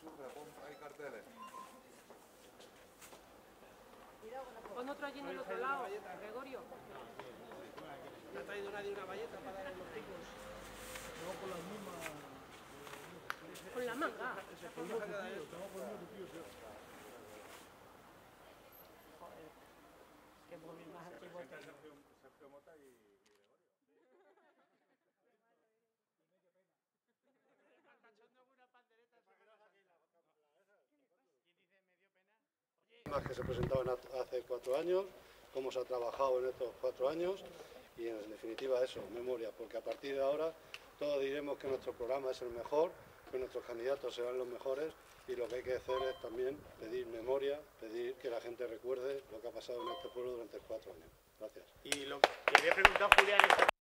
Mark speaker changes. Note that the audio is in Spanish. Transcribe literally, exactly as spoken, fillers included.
Speaker 1: Hay carteles.
Speaker 2: Pon otro allí en el otro lado, Gregorio.
Speaker 3: Me ha traído nadie una valleta para dar los picos.
Speaker 4: No, con las mismas...
Speaker 2: Con la manga.
Speaker 4: Ese fue tu tío, estamos poniendo tu tío, tío.
Speaker 2: Joder, qué móvil más antiguo tengo.
Speaker 1: Sergio Mota y Gregorio.
Speaker 5: Más que se presentaban hace cuatro años, cómo se ha trabajado en estos cuatro años y en definitiva eso, memoria, porque a partir de ahora todos diremos que nuestro programa es el mejor, que nuestros candidatos serán los mejores y lo que hay que hacer es también pedir memoria, pedir que la gente recuerde lo que ha pasado en este pueblo durante cuatro años. Gracias.
Speaker 3: Y lo que quería preguntar, Julián,